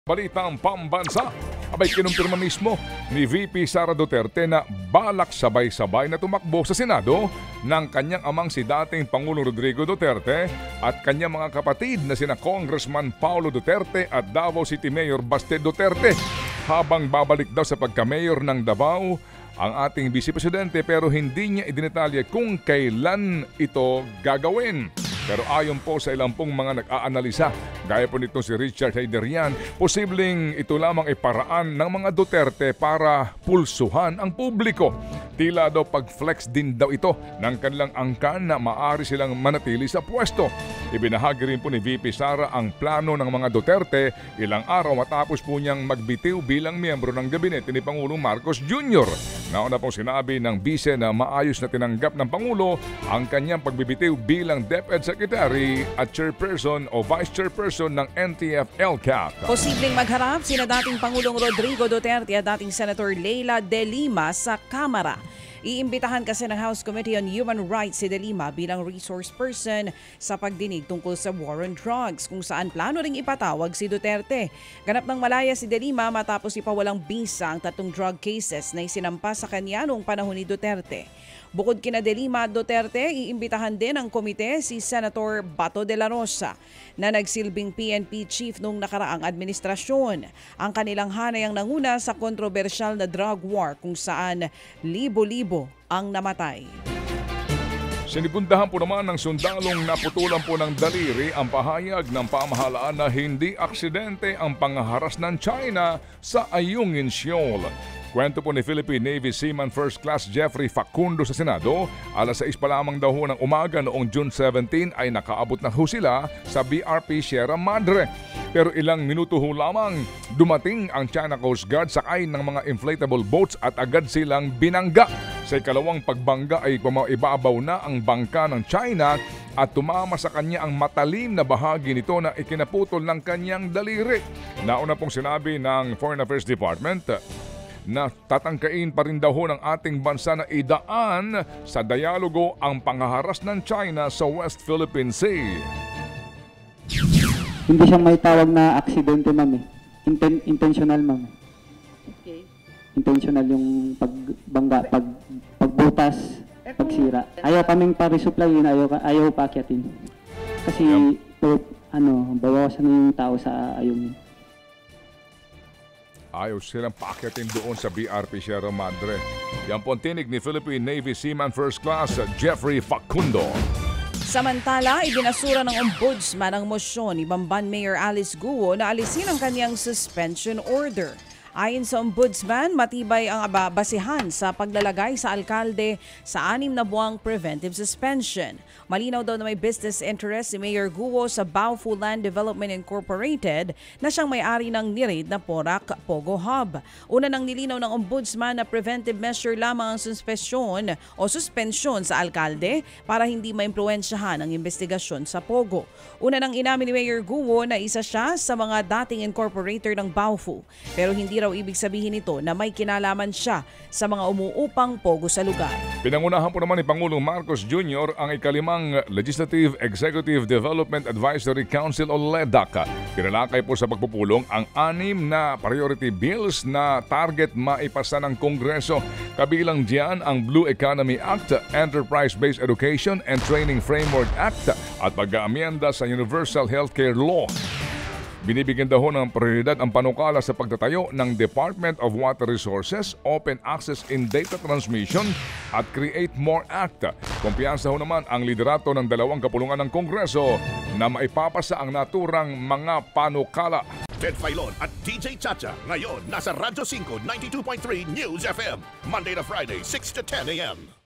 Balitang pambansa, abay kinumpirma mismo ni VP Sara Duterte na balak sabay-sabay na tumakbo sa Senado ng kanyang amang si dating Pangulong Rodrigo Duterte at kanyang mga kapatid na sina Congressman Paulo Duterte at Davao City Mayor Baste Duterte habang babalik daw sa pagka-mayor ng Davao ang ating Vice Presidente pero hindi niya idinetalye kung kailan ito gagawin. Pero ayon po sa ilang pong mga nag-aanalisa, gaya po nito si Richard Hayderian, posibleng ito lamang ay paraan ng mga Duterte para pulsuhan ang publiko. Tila daw pag-flex din daw ito ng kanilang angkan na maaari silang manatili sa pwesto. Ibinahagi rin po ni VP Sara ang plano ng mga Duterte ilang araw matapos po niyang magbitiw bilang miyembro ng gabinete ni Pangulong Marcos Jr. Nauna pong sinabi ng Vice na maayos na tinanggap ng Pangulo ang kanyang pagbibitiw bilang DepEd Secretary at Chairperson o Vice Chairperson ng NTF-ELCAC. Posibleng magharap sina dating Pangulong Rodrigo Duterte at dating Senator Leila De Lima sa Kamara. Iimbitahan kasi ng House Committee on Human Rights si De Lima bilang resource person sa pagdinig tungkol sa war on drugs kung saan plano ring ipatawag si Duterte. Ganap ng malaya si De Lima matapos ipawalang bisa ang 3 drug cases na isinampa sa kanya noong panahon ni Duterte. Bukod kina De Lima at Duterte, iimbitahan din ng komite si Senator Bato de la Rosa na nagsilbing PNP chief noong nakaraang administrasyon. Ang kanilang hanay ang nanguna sa kontrobersyal na drug war kung saan libo-libo ang namatay. Sinipundahan po naman ng sundalong naputulan po ng daliri ang pahayag ng pamahalaan na hindi aksidente ang pangaharas ng China sa Ayungin Shoal. Kwento po ni Philippine Navy Seaman First Class Jeffrey Facundo sa Senado, alas 6 pa lamang daw ng umaga noong June 17 ay nakaabot na ho sila sa BRP Sierra Madre. Pero ilang minuto ho lamang dumating ang China Coast Guard sakay ng mga inflatable boats at agad silang binangga. Sa ikalawang pagbangga ay ibabaw na ang bangka ng China at tumama sa kanya ang matalim na bahagi nito na ikinaputol ng kanyang daliri. Nauna pong sinabi ng Foreign Affairs Department na tatangkain pa rin daw ng ating bansa na idaan sa dialogo ang pangaharas ng China sa West Philippine Sea. Hindi siyang may tawag na aksidente, ma'am. Intentional, ma'am. Okay. Intentional yung pagbangga, pagbutas, pagsira. Ayaw kaming pa-resupply yun, ayaw paakyatin. Kasi, bawasan na yung tao sa ayong. Ayaw silang paakyatin doon sa BRP Sierra Madre. Yan po ang tinig ni Philippine Navy Seaman First Class Jeffrey Facundo. Samantala, ibinasura ng Ombudsman ang mosyon ni Bamban Mayor Alice Guo na alisin ang kanyang suspension order. Ayon sa Ombudsman, matibay ang basihan sa paglalagay sa alkalde sa 6 na buwang preventive suspension. Malinaw daw na may business interest si Mayor Guo sa Baofu Land Development Incorporated na siyang may-ari ng nireid na Porac Pogo Hub. Una nang nilinaw ng Ombudsman na preventive measure lamang ang suspensyon sa alkalde para hindi maimpluwensyahan ang investigasyon sa Pogo. Una nang inamin ni Mayor Guo na isa siya sa mga dating incorporator ng Baofu, pero hindi raw ibig sabihin nito na may kinalaman siya sa mga umuupang pogo sa lugar. Pinangunahan po naman ni Pangulong Marcos Jr. ang ikalimang Legislative Executive Development Advisory Council o LEDAC. Pinalakay po sa pagpupulong ang 6 na priority bills na target maipasa ng Kongreso. Kabilang diyan ang Blue Economy Act, Enterprise-Based Education and Training Framework Act at pag-aamyenda sa Universal Healthcare Law. Binibigyan daw ng prioridad ang panukala sa pagtatayo ng Department of Water Resources, Open Access in Data Transmission at Create More Act. Kumpiyansa ho naman ang liderato ng 2 kapulungan ng Kongreso na maipapasa ang naturang mga panukala. Ted Filon at DJ Chacha ngayon nasa Radyo 5 92.3 News FM Monday to Friday 6 to 10 a.m.